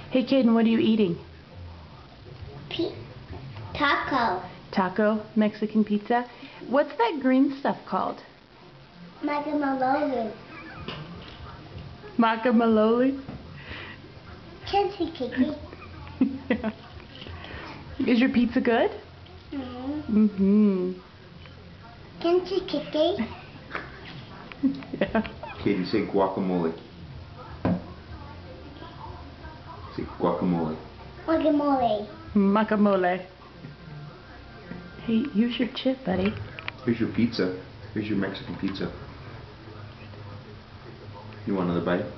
Hey, Caden, what are you eating? Taco. Taco, Mexican pizza. What's that green stuff called? Guacamole. Guacamole? Kimchi cookie. Yeah. Is your pizza good? Mm-hmm. Kimchi cookie. Yeah. Katie, say guacamole. Say guacamole. Guacamole. Guacamole. Hey, use your chip, buddy. Here's your pizza. Here's your Mexican pizza. You want another bite?